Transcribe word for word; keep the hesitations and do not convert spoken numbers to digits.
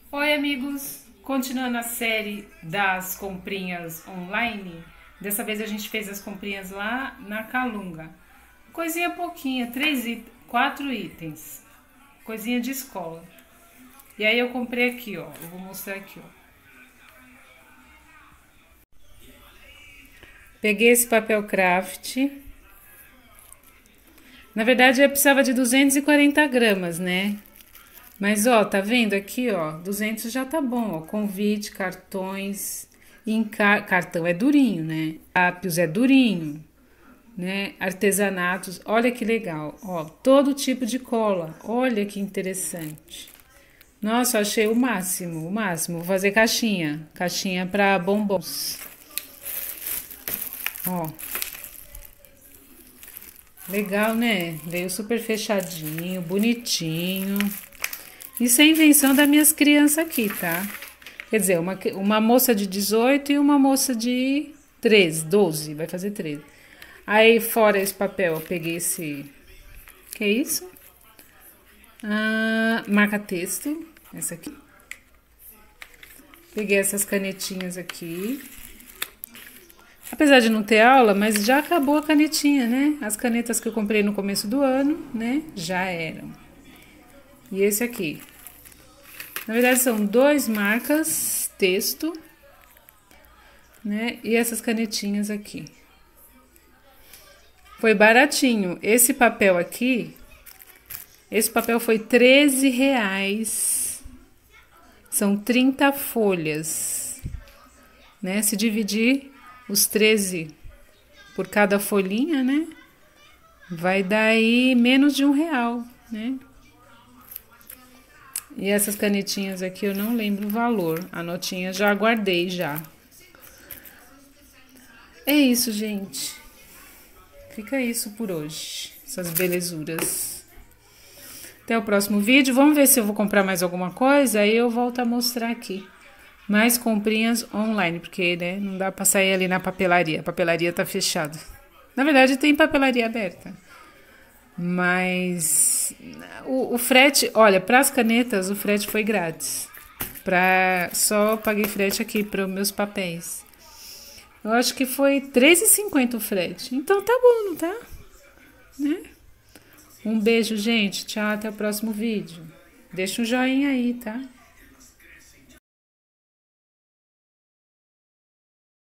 Oi, amigos! Continuando a série das comprinhas online, dessa vez a gente fez as comprinhas lá na Calunga. Coisinha pouquinha, três, it- quatro itens, coisinha de escola. E aí eu comprei aqui, ó, eu vou mostrar aqui, ó. Peguei esse papel craft. Na verdade eu precisava de duzentos e quarenta gramas, né? Mas ó, tá vendo aqui, ó, duzentos já tá bom, ó, convite, cartões, encar... cartão é durinho, né? Lápis é durinho, né? Artesanatos, olha que legal, ó, todo tipo de cola, olha que interessante. Nossa, achei o máximo, o máximo. Vou fazer caixinha, caixinha para bombons. Ó. Legal, né? Veio super fechadinho, bonitinho. Isso é invenção das minhas crianças aqui, tá? Quer dizer, uma, uma moça de dezoito e uma moça de treze, doze, vai fazer treze. Aí, fora esse papel, eu peguei esse... Que é isso? Ah, marca-texto, essa aqui. Peguei essas canetinhas aqui. Apesar de não ter aula, mas já acabou a canetinha, né? As canetas que eu comprei no começo do ano, né? Já eram. E esse aqui. Na verdade, são dois marcas, texto, né? E essas canetinhas aqui. Foi baratinho. Esse papel aqui, esse papel foi treze reais. São trinta folhas, né? Se dividir os treze por cada folhinha, né? Vai dar aí menos de um real, né? E essas canetinhas aqui eu não lembro o valor. A notinha já guardei já. É isso, gente. Fica isso por hoje. Essas belezuras. Até o próximo vídeo. Vamos ver se eu vou comprar mais alguma coisa. Aí eu volto a mostrar aqui. Mais comprinhas online. Porque, né, não dá pra sair ali na papelaria. A papelaria tá fechada. Na verdade, tem papelaria aberta. Mas o, o frete, olha, para as canetas o frete foi grátis. Pra, só paguei frete aqui para os meus papéis. Eu acho que foi três reais e cinquenta o frete. Então tá bom, não tá? Né? Um beijo, gente. Tchau, até o próximo vídeo. Deixa um joinha aí, tá?